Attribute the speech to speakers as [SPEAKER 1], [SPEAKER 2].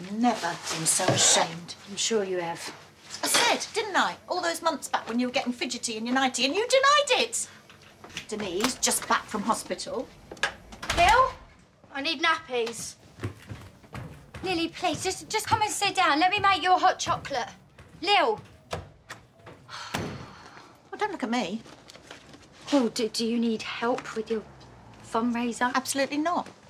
[SPEAKER 1] never been so ashamed.
[SPEAKER 2] I'm sure you have.
[SPEAKER 1] I said, didn't I? All those months back when you were getting fidgety in your nightie and you denied it. Denise, just back from hospital.
[SPEAKER 2] Lil, I need nappies. Lily, please, just come and sit down. Let me make you a hot chocolate. Lil.
[SPEAKER 1] Well, don't look at me.
[SPEAKER 2] Oh, do you need help with your fundraiser?
[SPEAKER 1] Absolutely not.